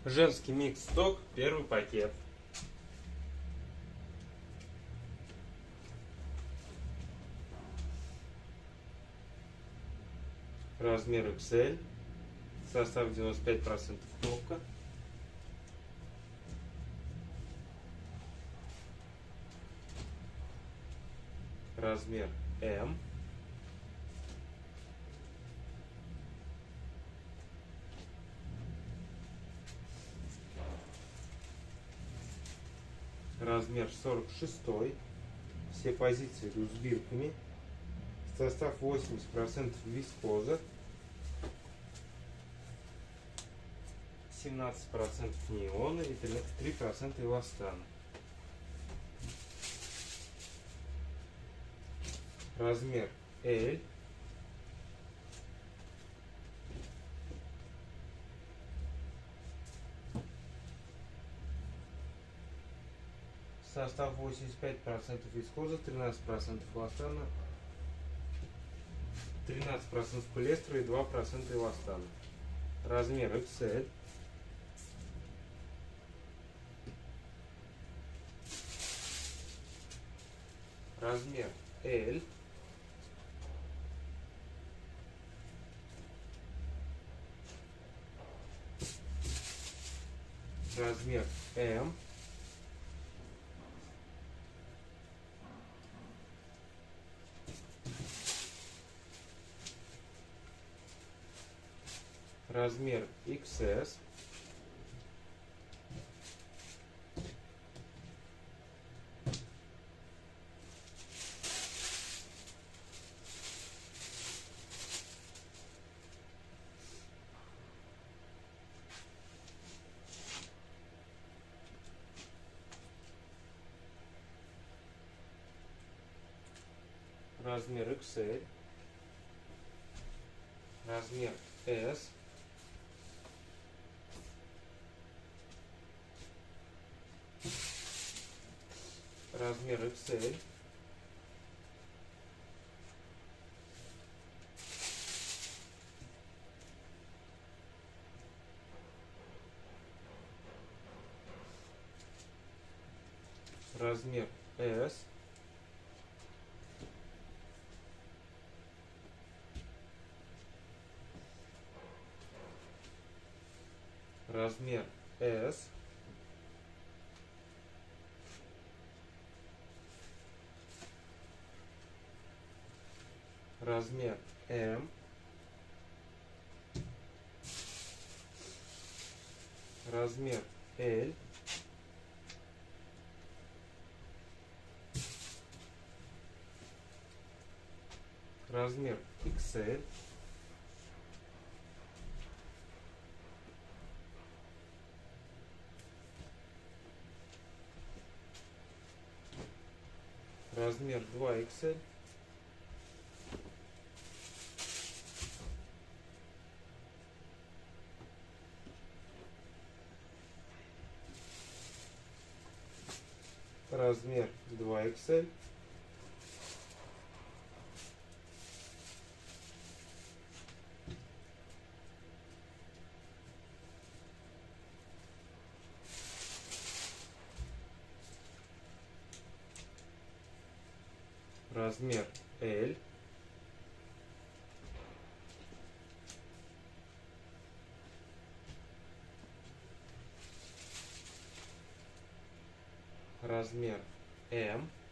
Женский микс сток, первый пакет. Размер XL. Состав 95% кнопка. Размер М. Размер 46. Все позиции идут с бирками. Состав 80% вискоза. 17% неона и 3% эластана. Размер L. Состав 85% вискоза, 13% эластана, 13% полиэстера и 2% эластана. Размер XL. Размер L. Размер М. Размер XS. Размер XL. Размер S. Размер XL. Размер S. Размер S. Размер М. Размер L. Размер XL. Размер 2XL. Размер 2XL. Размер L. Размер М.